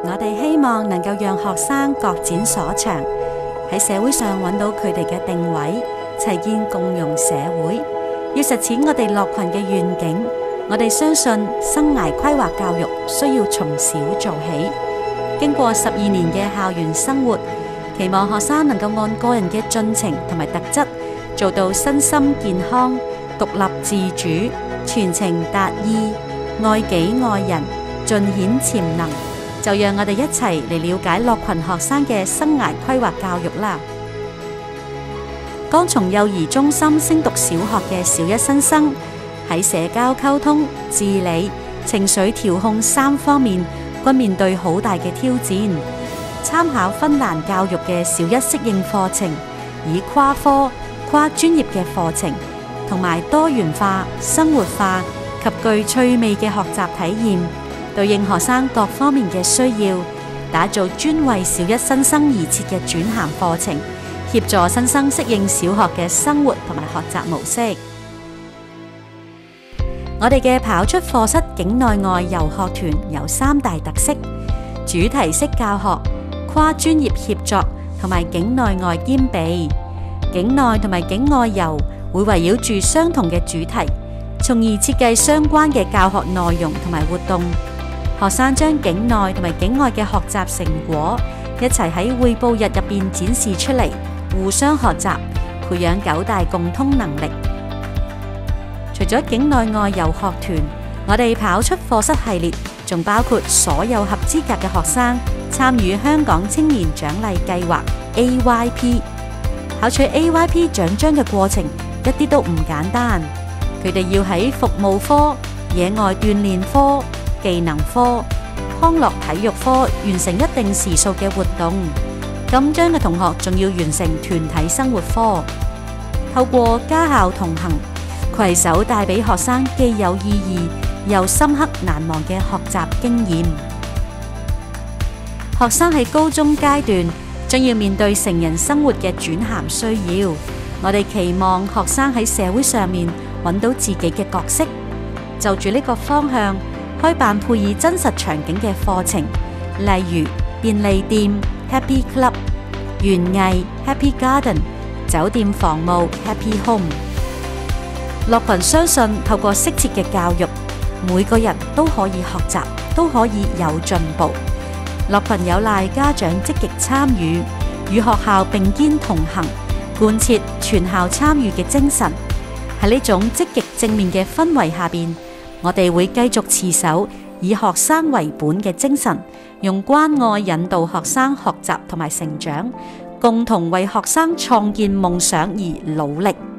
我哋希望能夠讓學生各展所長，喺社會上揾到佢哋嘅定位，齊建共融社會。要實踐我哋樂群嘅願景，我哋相信生涯規劃教育需要從小做起。經過12年嘅校園生活，期望學生能夠按個人嘅進程同埋特質，做到身心健康、獨立自主、傳情達意、愛己愛人、盡顯潛能。就讓我哋一齊嚟了解樂群學生嘅生涯規劃教育啦。剛從幼兒中心升讀小學嘅小一新生，喺社交溝通、自理、情緒調控3方面均面對好大嘅挑戰。參考芬蘭教育嘅小一適應課程，以跨科、跨專業嘅課程，同埋多元化、生活化及具趣味嘅學習體驗，對應學生各方面嘅需要，打造專為小一新生而設嘅轉銜課程，協助新生適應小學嘅生活同埋學習模式。我哋嘅跑出課室境內外遊學團有3大特色：主題式教學、跨專業協作同埋境內外兼備。境內同埋境外遊會圍繞住相同嘅主題，從而設計相關嘅教學內容同埋活動。學生將境內同埋境外嘅學習成果一齊喺匯報日入邊展示出嚟，互相學習，培養9大共通能力。除咗境內外遊學團，我哋跑出課室系列仲包括所有合資格嘅學生參與香港青年獎勵計劃 AYP。考取 AYP 獎章嘅過程一啲都唔簡單，佢哋要喺服務科、野外鍛煉科、技能科、康樂體育科完成一定時數嘅活動。金章嘅同學仲要完成團體生活科。透過家校同行，攜手帶俾學生既有意義又深刻難忘嘅學習經驗。學生喺高中階段將要面對成人生活嘅轉銜需要，我哋期望學生喺社會上面揾到自己嘅角色。就住呢個方向，開辦配以真實場景嘅課程，例如便利店 Happy Club、園藝 Happy Garden、酒店房務 Happy Home。樂群相信透過適切嘅教育，每個人都可以學習，都可以有進步。樂群有賴家長積極參與，與學校並肩同行，貫徹全校參與嘅精神。喺呢種積極正面嘅氛圍下邊，我哋會繼續持守以學生為本嘅精神，用關愛引導學生學習同埋成長，共同為學生創建夢想而努力。